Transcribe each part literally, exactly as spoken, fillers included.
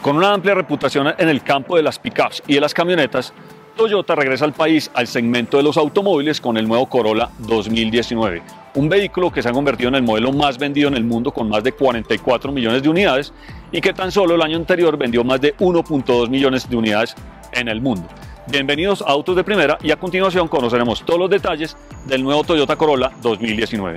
Con una amplia reputación en el campo de las pickups y de las camionetas, Toyota regresa al país al segmento de los automóviles con el nuevo Corolla dos mil diecinueve, un vehículo que se ha convertido en el modelo más vendido en el mundo con más de cuarenta y cuatro millones de unidades y que tan solo el año anterior vendió más de uno punto dos millones de unidades en el mundo. Bienvenidos a Autos de Primera y a continuación conoceremos todos los detalles del nuevo Toyota Corolla dos mil diecinueve.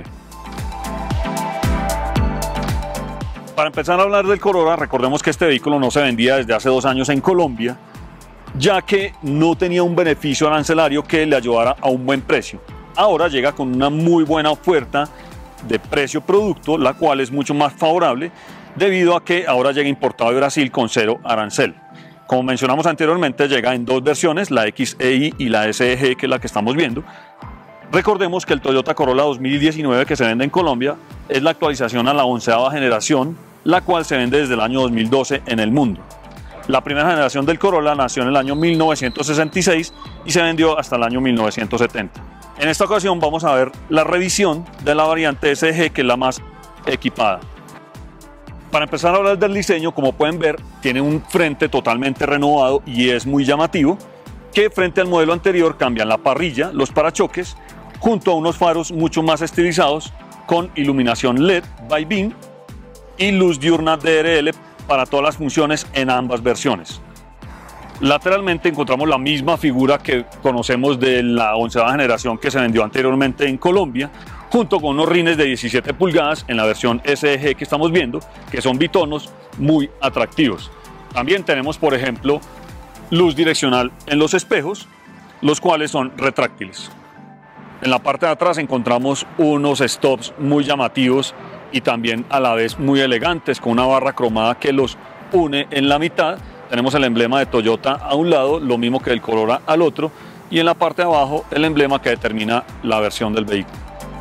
Para empezar a hablar del Corolla, recordemos que este vehículo no se vendía desde hace dos años en Colombia, ya que no tenía un beneficio arancelario que le ayudara a un buen precio. Ahora llega con una muy buena oferta de precio-producto, la cual es mucho más favorable debido a que ahora llega importado de Brasil con cero arancel. Como mencionamos anteriormente, llega en dos versiones, la X E I y la S E G, que es la que estamos viendo. Recordemos que el Toyota Corolla dos mil diecinueve que se vende en Colombia es la actualización a la onceava generación, la cual se vende desde el año dos mil doce en el mundo. La primera generación del Corolla nació en el año mil novecientos sesenta y seis y se vendió hasta el año mil novecientos setenta. En esta ocasión vamos a ver la revisión de la variante S E G, que es la más equipada. Para empezar a hablar del diseño, como pueden ver, tiene un frente totalmente renovado y es muy llamativo, que frente al modelo anterior cambian la parrilla, los parachoques, junto a unos faros mucho más estilizados con iluminación L E D by-beam y luz diurna D R L para todas las funciones en ambas versiones. Lateralmente encontramos la misma figura que conocemos de la onceava generación que se vendió anteriormente en Colombia, junto con unos rines de diecisiete pulgadas en la versión S E G que estamos viendo, que son bitonos muy atractivos. También tenemos, por ejemplo, luz direccional en los espejos, los cuales son retráctiles. En la parte de atrás encontramos unos stops muy llamativos y también a la vez muy elegantes, con una barra cromada que los une en la mitad. Tenemos el emblema de Toyota a un lado, lo mismo que el Corolla al otro, y en la parte de abajo el emblema que determina la versión del vehículo.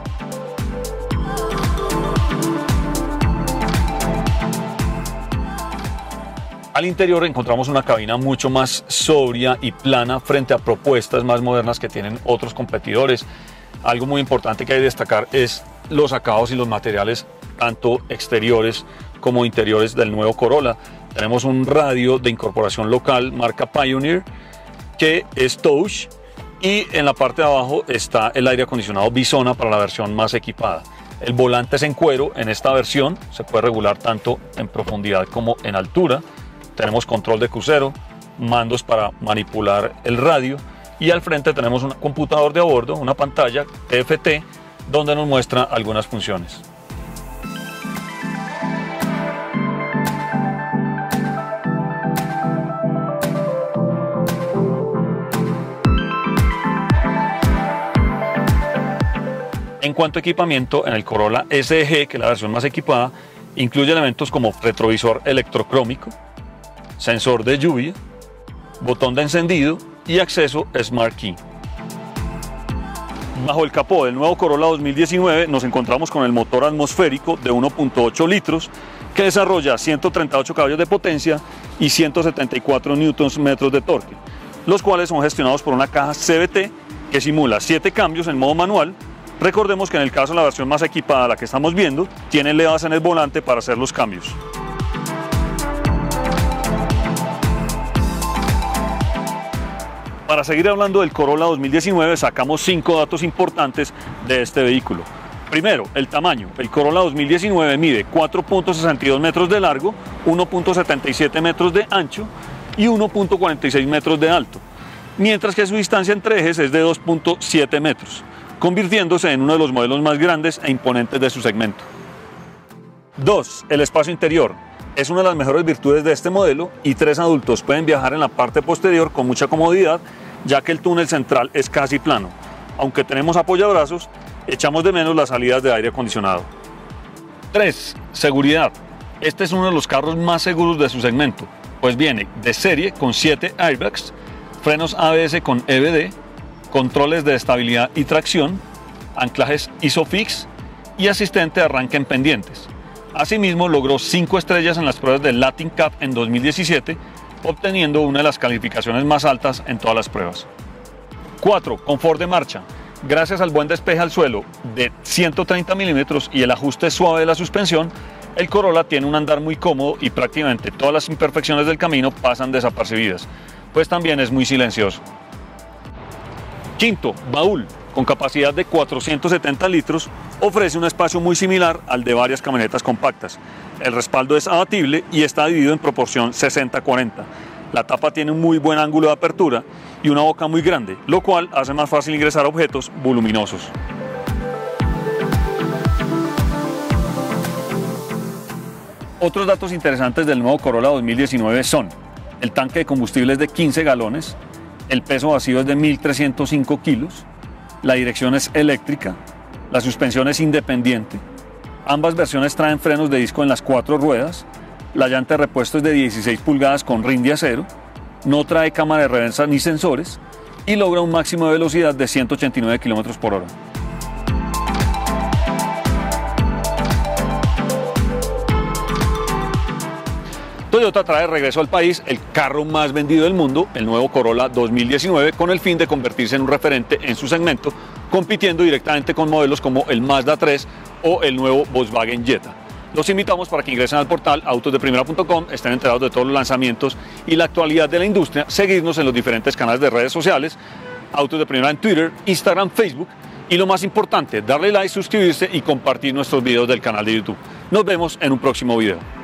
Al interior encontramos una cabina mucho más sobria y plana frente a propuestas más modernas que tienen otros competidores. Algo muy importante que hay que destacar es los acabados y los materiales, tanto exteriores como interiores del nuevo Corolla. Tenemos un radio de incorporación local marca Pioneer que es touch, y en la parte de abajo está el aire acondicionado Bisona para la versión más equipada. El volante es en cuero en esta versión, se puede regular tanto en profundidad como en altura. Tenemos control de crucero, mandos para manipular el radio y al frente tenemos un computador de a bordo, una pantalla T F T donde nos muestra algunas funciones. En cuanto a equipamiento, en el Corolla S E G, que es la versión más equipada, incluye elementos como retrovisor electrocrómico, sensor de lluvia, botón de encendido y acceso Smart Key. Bajo el capó del nuevo Corolla dos mil diecinueve nos encontramos con el motor atmosférico de uno punto ocho litros que desarrolla ciento treinta y ocho caballos de potencia y ciento setenta y cuatro newton metros de torque, los cuales son gestionados por una caja C V T que simula siete cambios en modo manual. Recordemos que en el caso de la versión más equipada, la que estamos viendo, tiene levas en el volante para hacer los cambios. Para seguir hablando del Corolla dos mil diecinueve, sacamos cinco datos importantes de este vehículo. Primero, el tamaño. El Corolla dos mil diecinueve mide cuatro punto sesenta y dos metros de largo, uno punto setenta y siete metros de ancho y uno punto cuarenta y seis metros de alto, mientras que su distancia entre ejes es de dos punto siete metros, convirtiéndose en uno de los modelos más grandes e imponentes de su segmento. dos. El espacio interior. Es una de las mejores virtudes de este modelo y tres adultos pueden viajar en la parte posterior con mucha comodidad, ya que el túnel central es casi plano. Aunque tenemos apoyabrazos, echamos de menos las salidas de aire acondicionado. tres. Seguridad. Este es uno de los carros más seguros de su segmento, pues viene de serie con siete airbags, frenos A B S con E B D, controles de estabilidad y tracción, anclajes ISOFIX y asistente de arranque en pendientes. Asimismo, logró cinco estrellas en las pruebas del Latin Cup en dos mil diecisiete, obteniendo una de las calificaciones más altas en todas las pruebas. cuatro. Confort de marcha. Gracias al buen despeje al suelo de ciento treinta milímetros y el ajuste suave de la suspensión, El Corolla tiene un andar muy cómodo y prácticamente todas las imperfecciones del camino pasan desapercibidas, pues también es muy silencioso. Quinto, baúl, con capacidad de cuatrocientos setenta litros, ofrece un espacio muy similar al de varias camionetas compactas. El respaldo es abatible y está dividido en proporción sesenta cuarenta. La tapa tiene un muy buen ángulo de apertura y una boca muy grande, lo cual hace más fácil ingresar objetos voluminosos. Otros datos interesantes del nuevo Corolla dos mil diecinueve son: el tanque de combustible es de quince galones, el peso vacío es de mil trescientos cinco kilos, la dirección es eléctrica, la suspensión es independiente, ambas versiones traen frenos de disco en las cuatro ruedas, la llanta de repuesto es de dieciséis pulgadas con rin de acero, no trae cámara de reversa ni sensores y logra un máximo de velocidad de ciento ochenta y nueve kilómetros por hora. Toyota trae de regreso al país el carro más vendido del mundo, el nuevo Corolla dos mil diecinueve, con el fin de convertirse en un referente en su segmento, compitiendo directamente con modelos como el Mazda tres o el nuevo Volkswagen Jetta. Los invitamos para que ingresen al portal autos de primera punto com, estén enterados de todos los lanzamientos y la actualidad de la industria, seguirnos en los diferentes canales de redes sociales, Autos de Primera en Twitter, Instagram, Facebook, y lo más importante, darle like, suscribirse y compartir nuestros videos del canal de YouTube. Nos vemos en un próximo video.